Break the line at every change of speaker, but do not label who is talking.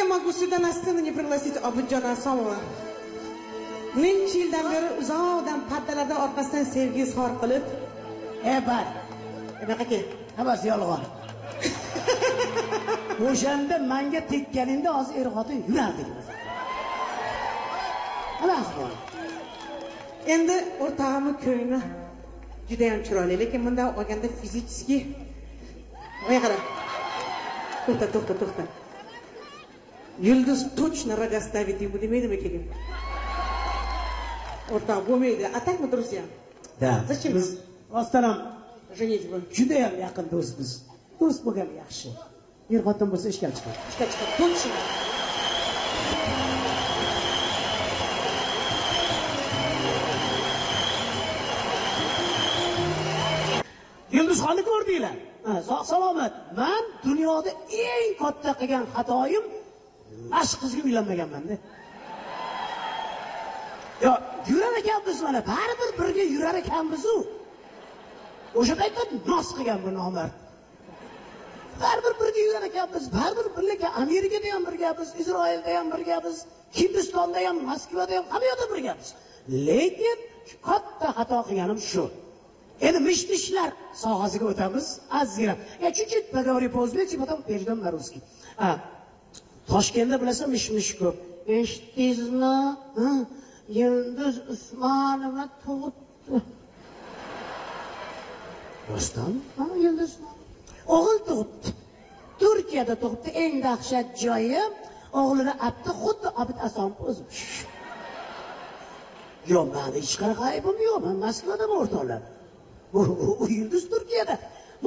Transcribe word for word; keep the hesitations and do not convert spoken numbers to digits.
могу сюда на сцену не пригласить Obidjon Asomova. Necha yildan beri uzoqdan pardalarda orqasidan sevgi izhor qilib,
"E bar,
bunaqa ke.
Hammasi yolg'on." O'shanda menga tekkaningda hozir er-xotin yurardik biz. Xalas bor.
Endi o'rtog'imning ko'ngli juda ham chiroyli, lekin bunda olganda fizически voy qara. To'xta, to'xta, to'xta. Yulduz точно радиоставить ему demeydimi keling? O'rtoq bo'lmaydi. A так мы друзья.
Da.
Zачем
biz rostdan ham
женитьба?
juda ham yaqin do'stmiz. Do'st bo'lgan yaxshi. Er-xotin bo'lsa ishga chiqadi.
Ishga chiqadi. Точно.
Yulduzxonni ko'rdinglar? Ha, sog' salomat. Men dunyoda eng katta qilgan xatoyim ash qizga uylanmaganman-da. Yo, yurar ekanmiz mana, baribir birga yurar ekanmiz-ku. O'sha paytda nos qilgan bu nomard. Baribir birga yurar ekanmiz, baribir birga Amerikada ham birgamiz, Isroilda ham birgamiz, Hindistonda ham, Moskvada ham, hamma yerda birgamiz. Lekin katta xato qilganim shu. Endi mish-mishlar sohasiga o'tamiz. Azizlar, ya чуть-чуть поговори по-узбекски, потом перейдем на русский. А, Toshkentda bilasan mish-mish ko'p. Eshitdingizmi? Yulduz Usmonova tug'di. Rostdan? Ha, Yulduz o'g'il tug'di. Turkiyada tug'di. Eng dahshat joyi o'g'lini apti xuddi Obid Asomov o'zi. Yo'q, meni hech qanaqa aybim yo'q. Men Moskvada o'rtoqlar. U Yulduz Turkiyada.